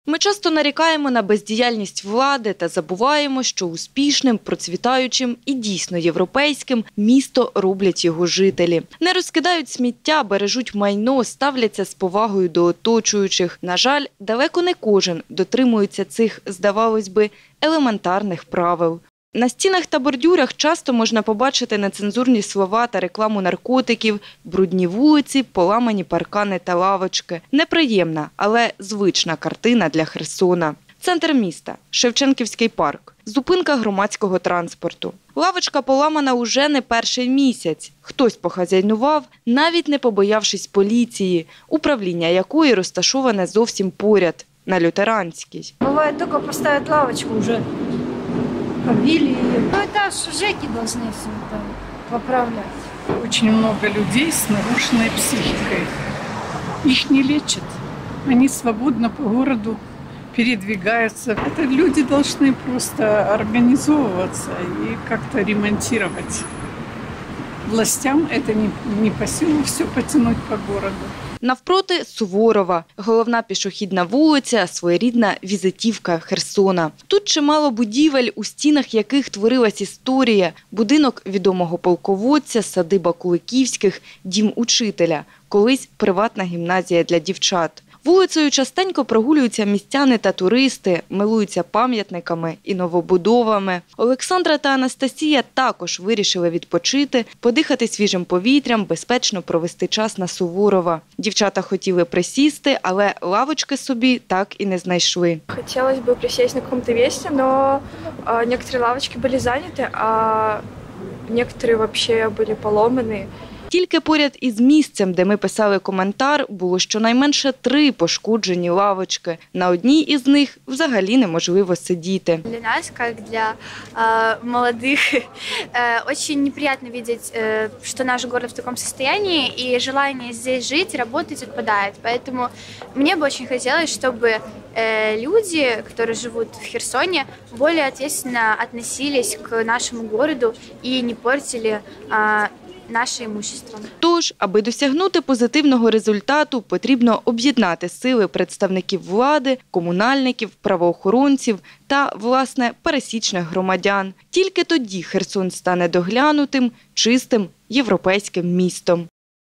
Ми часто нарікаємо на бездіяльність влади та забуваємо, що успішним, процвітаючим і дійсно європейським місто роблять його жителі. Не розкидають сміття, бережуть майно, ставляться з повагою до оточуючих. На жаль, далеко не кожен дотримується цих, здавалось би, елементарних правил. На стінах та бордюрах часто можна побачити нецензурні слова та рекламу наркотиків, брудні вулиці, поламані паркани та лавочки. Неприємна, але звична картина для Херсона. Центр міста, Шевченківський парк, зупинка громадського транспорту. Лавочка поламана уже не перший місяць. Хтось похазяйнував, навіть не побоявшись поліції, управління якої розташоване зовсім поряд, на Лютеранській. Буває, тільки поставити лавочку вже. Побили ее. Ну, это ж ЖЭКи должны все это поправлять. Очень много людей с нарушенной психикой. Их не лечат. Они свободно по городу передвигаются. Это люди должны просто организовываться и как-то ремонтировать. Властям это не по силу все потянуть по городу. Навпроти – Суворова, головна пішохідна вулиця, своєрідна візитівка Херсона. Тут чимало будівель, у стінах яких творилась історія. Будинок відомого полководця, садиба Куликівських, дім учителя, колись приватна гімназія для дівчат. Вулицею частенько прогулюються містяни та туристи, милуються пам'ятниками і новобудовами. Олександра та Анастасія також вирішили відпочити, подихати свіжим повітрям, безпечно провести час на Суворова. Дівчата хотіли присісти, але лавочки собі так і не знайшли. Хотілося б присісти на якомусь місці, але деякі лавочки були зайняті, а деякі взагалі були поломані. Тільки поряд із місцем, де ми писали коментар, було щонайменше 3 пошкоджені лавочки. На одній із них взагалі неможливо сидіти. Для нас, як для молодих, дуже неприємно бачити, що наш город в такому стані, і бажання тут жити, працювати відпадає. Тому мені б дуже хотілося, щоб люди, які живуть в Херсоні, більш відповідально відносились к нашому городу і не портили наше імущество. Тож, аби досягнути позитивного результату, потрібно об'єднати сили представників влади, комунальників, правоохоронців та, власне, пересічних громадян. Тільки тоді Херсон стане доглянутим, чистим, європейським містом.